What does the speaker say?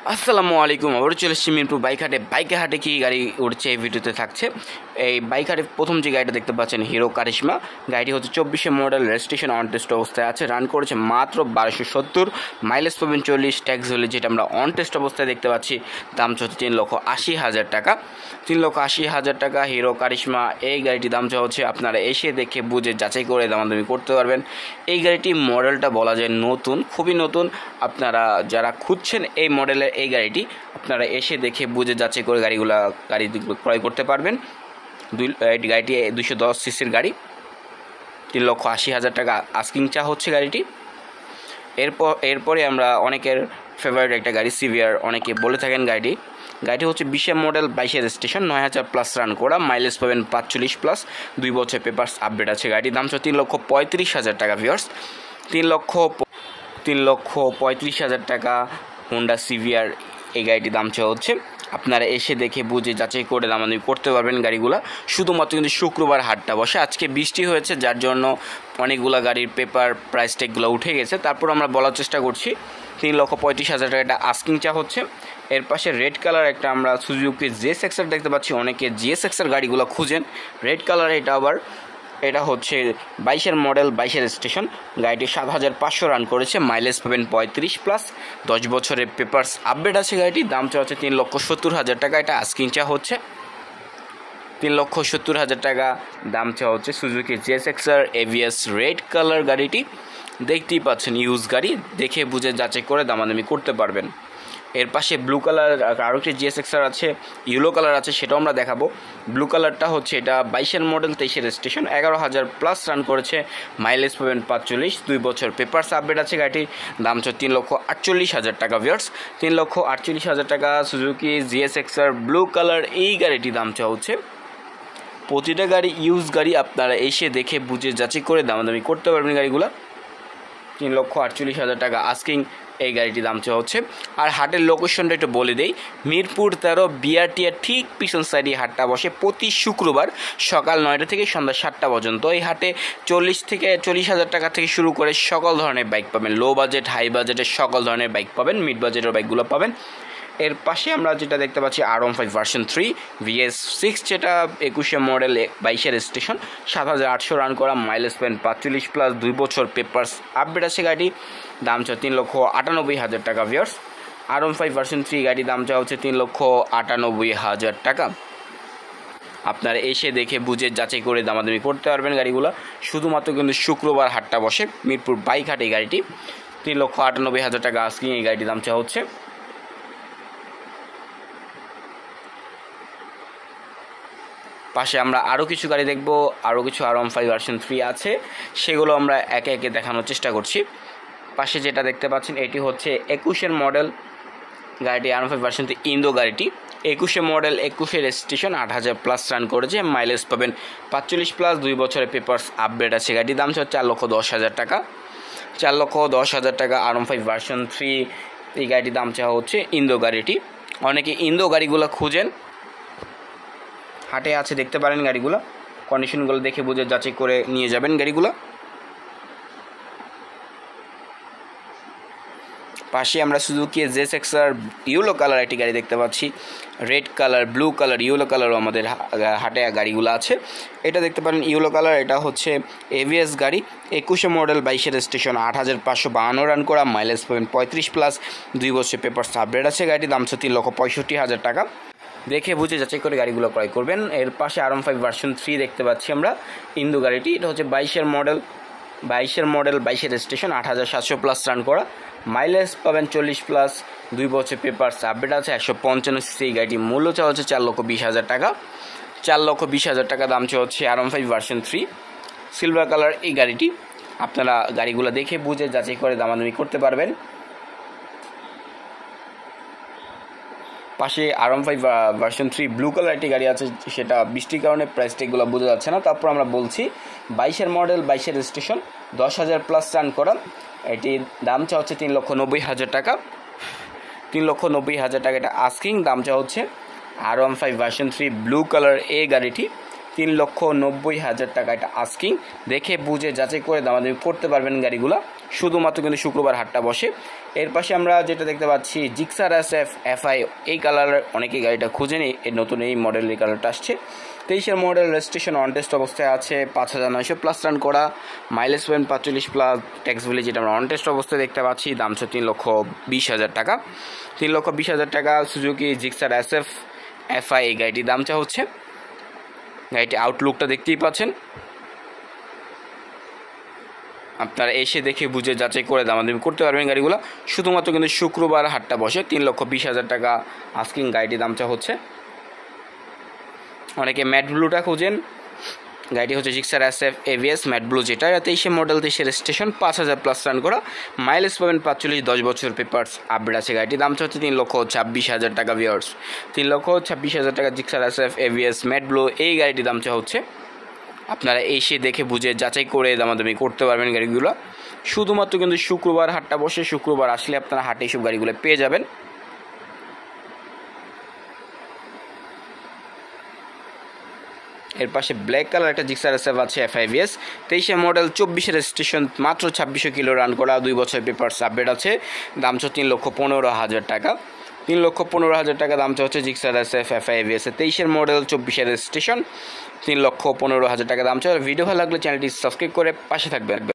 আসসালামু আলাইকুম। আবারও চলে এসেছি মিরপুর বাইকে হাটে কী গাড়ি উঠছে এই ভিডিওতে থাকছে। এই বাইক হাটে প্রথম যে গাড়িটা দেখতে পাচ্ছেন হিরো কারিশমা। গাড়িটি হচ্ছে 24 মডেল, রেজিস্ট্রেশন অন টেস্ট অবস্থায় আছে, রান করেছে মাত্র 1270, মাইলেজ পাবেন 40, ট্যাক্স ভ্যালু যেটা আমরা অন টেস্ট অবস্থায় দেখতে পাচ্ছি দাম হচ্ছে 3,80,000 টাকা। 3,80,000 টাকা হিরো কারিশমা এই গাড়িটির দাম হচ্ছে। আপনারা এসে দেখে বুঝে যাচাই করে দামাদামি করতে পারবেন। এই গাড়িটি মডেলটা বলা যায় নতুন, খুবই নতুন। আপনারা যারা খুঁজছেন এই মডেলের এই গাড়িটি, আপনারা এসে দেখে বুঝে যাচাই করে গাড়ি ক্রয় করতে পারবেন। এই গাড়িটি 210 সিসির গাড়ি, 3,80,000 টাকা আস্কিং চা হচ্ছে গাড়িটি। এরপরে আমরা অনেকের ফেভারিট একটা গাড়ি সিভিয়ার, অনেকে বলে থাকেন গাড়িটি হচ্ছে 20 মডেল, 22 রেজিস্ট্রেশন, 9,000 প্লাস রান করা, মাইলেজ পাবেন 45 প্লাস, 2 বছর পেপারস আপডেট আছে। গাড়ির দাম হচ্ছে 3,35,000 টাকা। ভিউয়ার্স, 3,35,000 টাকা হোন্ডা সিভিয়ার এই গাড়িটির দাম হচ্ছে। আপনারা এসে দেখে বুঝে যাচাই করে দামাদামি করতে পারবেন গাড়িগুলো। শুধুমাত্র কিন্তু শুক্রবার হাটটা বসে, আজকে বৃষ্টি হয়েছে যার জন্য অনেকগুলো গাড়ির পেপার প্রাইস ট্যাগগুলো উঠে গেছে। তারপর আমরা বলার চেষ্টা করছি 3,35,000 টাকা এটা আস্কিং চা হচ্ছে। এর পাশে রেড কালার একটা আমরা সুজুকি জিএসএক্সআর দেখতে পাচ্ছি। অনেকে জিএসএক্সআর গাড়িগুলো খুঁজেন, রেড কালার এটা হচ্ছে 22 মডেল, 22 রেজিস্ট্রেশন, গাড়িটি 7,500 রান করেছে, মাইলেজ পাবেন 35 প্লাস, 10 বছরের পেপারস আপডেট আছে। গাড়িটির দাম হচ্ছে 3,70,000 টাকা, এটা আস্কিং চা হচ্ছে। 3,70,000 টাকা দাম হচ্ছে Suzuki GSXR AVS red colour গাড়িটি। দেখতেই পাচ্ছেন ইউজ গাড়ি, দেখে বুঝে যাচাই করে দামাদামি করতে পারবেন। এর পাশে ব্লু কালার আরও একটি জিএসএক্সআর আছে, ইয়েলো কালার আছে, সেটাও আমরা দেখাবো। ব্লু কালারটা হচ্ছে এটা 22 মডেল, 23 রেজিস্ট্রেশন, 11,000 প্লাস রান করেছে, মাইলেজ পাবেন 45, 2 বছর পেপারস আপডেট আছে। গাড়িটির দাম হচ্ছে 3,48,000 টাকা। ভিউয়ার্স, 3,48,000 টাকা সুজুকি জিএসএক্সআর ব্লু কালার এই গাড়িটির দাম হচ্ছে। প্রতিটা গাড়ি ইউজ গাড়ি, আপনারা এসে দেখে বুঝে যাচাই করে দামাদামি করতে পারবেন গাড়িগুলো। 3,48,000 টাকা আস্কিং এই গাড়িটির দাম হচ্ছে। আর হাটের লোকেশনটা একটু বলে দেই, মিরপুর 13 বিআরটিআর ঠিক পিছন সাইডে হাটটা বসে প্রতি শুক্রবার সকাল 9টা থেকে সন্ধ্যা 7টা পর্যন্ত। এই হাটে 40,000 টাকা থেকে শুরু করে সকল ধরনের বাইক পাবেন, লো বাজেট হাই বাজেটের সকল ধরনের বাইক পাবেন, মিড বাজেটের বাইকগুলো পাবেন। এর পাশে আমরা যেটা দেখতে পাচ্ছি R15 ভার্সন 3 VS6, যেটা 21 মডেল, 22 রেজিস্ট্রেশন, 7,800 রান করা, মাইলেজ পাবেন 45 প্লাস, 2 বছর পেপারস আপডেট আছে। গাড়ি দাম 3,98,000 টাকা। ভিউয়ার্স, R15 ভার্সন 3 গাড়ির দাম হচ্ছে 3,98,000 টাকা। আপনারা এসে দেখে বুঝে যাচাই করে দামাদামি করতে পারবেন গাড়িগুলো। শুধুমাত্র কিন্তু শুক্রবার হাটটা বসে মিরপুর বাইক হাট। এই গাড়িটি 3,98,000 টাকা আস্কিং এই গাড়িটির দাম হচ্ছে। পাশে আমরা আরও কিছু গাড়ি দেখব, আরও কিছু R15 ভার্সন 3 আছে, সেগুলো আমরা একে একে দেখানোর চেষ্টা করছি। পাশে যেটা দেখতে পাচ্ছেন এটি হচ্ছে 21 মডেল গাড়িটি, R15 ভার্সন 3 ইন্দো গাড়িটি, 21 মডেল, 21 রেজিস্ট্রেশন, 8,000 প্লাস রান করেছে, মাইলেজ পাবেন 45 প্লাস, 2 বছরের পেপারস আপডেট আছে। গাড়ির দাম হচ্ছে 4,10,000 টাকা। 4,10,000 টাকা R15 ভার্সন 3 এই গাড়িটির দাম হচ্ছে ইন্দো গাড়িটি। অনেকে ইন্দো গাড়িগুলো খুঁজেন, হাটে আছে, দেখতে পারেন গাড়িগুলো, কন্ডিশনগুলো দেখে বুঝে যাচাই করে নিয়ে যাবেন গাড়িগুলো। পাশে আমরা সুজুকি জিএসএক্সআর ইয়েলো কালার একটি গাড়ি দেখতে পাচ্ছি, red colour, blue colour, yellow কালারও আমাদের হাটে গাড়িগুলো আছে। এটা দেখতে পারেন ইয়েলো কালার, এটা হচ্ছে এভিএস গাড়ি, 21 মডেল, 22 রেজিস্ট্রেশন, 8,552 রান করা, মাইলেজ পাবেন 35 প্লাস, 2 বছর পেপারস আপডেট আছে। গাড়ির দাম হচ্ছে 3,65,000 টাকা। দেখে বুঝে যাচাই করে গাড়িগুলো ক্রয় করবেন। এর পাশে R15 ভার্সন 3 দেখতে পাচ্ছি আমরা, ইন্দো গাড়িটি, এটা হচ্ছে 22 মডেল, 22 রেজিস্ট্রেশন, 8,700 প্লাস রান করা, মাইলেজ পাবেন 40 প্লাস, 2 বছর পেপারস আপডেট আছে, 155 সিসি। এই গাড়িটি মূল্য হচ্ছে 4,20,000 টাকা। 4,20,000 টাকা দাম হচ্ছে R15 ভার্সন 3 সিলভার কালার এই গাড়িটি। আপনারা গাড়িগুলো দেখে বুঝে যাচাই করে দামাদামি করতে পারবেন। পাশে R15 ভার্সন 3 ব্লু কালার একটি গাড়ি আছে, সেটা বৃষ্টির কারণে প্রাইস ট্যাগগুলো বোঝা যাচ্ছে না। তারপর আমরা বলছি 22 মডেল, 22 রেজিস্ট্রেশন, 10,000 প্লাস রান করা, এটির দাম হচ্ছে 3,90,000 টাকা। 3,90,000 টাকা এটা আস্কিং দাম হচ্ছে। R15 ভার্সন 3 ব্লু কালার এই গাড়িটি, 3,90,000 টাকা এটা আস্কিং। দেখে বুঝে যাচাই করে দামাদামি করতে পারবেন গাড়িগুলো। শুধুমাত্র কিন্তু শুক্রবার হাটটা বসে। এর পাশে আমরা যেটা দেখতে পাচ্ছি জিক্সার SF FI, এই কালারের অনেকেই গাড়িটা খুঁজেনি, এর নতুন এই মডেল এই কালারটা আসছে। 23-এর মডেল, রেজিস্ট্রেশন অন টেস্ট অবস্থায় আছে, 5,900 প্লাস রান করা, মাইলেজ পাবেন 45 প্লাস, ট্যাক্স ভ্যালি যেটা আমরা অন টেস্ট অবস্থায় দেখতে পাচ্ছি, দাম হচ্ছে 3,20,000 টাকা। 3,20,000 টাকা সুজুকি জিক্সার SF FI এই গাড়িটির দাম চা হচ্ছে। গাড়িটি আউটলুকটা দেখতেই পাচ্ছেন, আপনারা এসে দেখে বুঝে যাচাই করে দামাদামি করতে পারবেন গাড়িগুলো। শুধুমাত্র কিন্তু শুক্রবার হাটটা বসে, 3,20,000 টাকা আস্কিং গাড়িটির দামটা হচ্ছে। অনেকে ম্যাট ব্লুটা খুঁজেন, গাড়িটি হচ্ছে Gixxer SF AVS matte blue, যেটা 23-এর মডেল, 23-এর রেজিস্ট্রেশন, 5,000 প্লাস রান করা, মাইলেজ পাবেন 45, 10 বছর পেপারস আপডেট আছে। গাড়িটির দামটা হচ্ছে 3,26,000 টাকা ভিউয়ার্স। 3,26,000 টাকা Gixxer SF AVS matte blue এই গাড়িটির দামটা হচ্ছে। আপনারা এসে দেখে বুঝে যাচাই করে দামাদামি করতে পারবেন গাড়িগুলো। শুধুমাত্র কিন্তু শুক্রবার হাটটা বসে, শুক্রবার আসলে আপনারা হাটে এইসব গাড়িগুলো পেয়ে যাবেন। এর পাশে ব্ল্যাক কালার একটা জিক্সার SF আছে FIVS, 23-এর মডেল, 24-এর রেজিস্ট্রেশন, মাত্র 2600 কিলো রান করা, 2 বছর পেপারস আপডেট আছে, দাম হচ্ছে 3,15,000 টাকা। 3,15,000 টাকা দামটা হচ্ছে জিক্সার SF FIVS, 23-এর মডেল, 24-এর রেজিস্ট্রেশন, 3,15,000 টাকা দাম চলে। ভিডিও ভালো লাগলে চ্যানেলটি সাবস্ক্রাইব করে পাশে থাকবেন।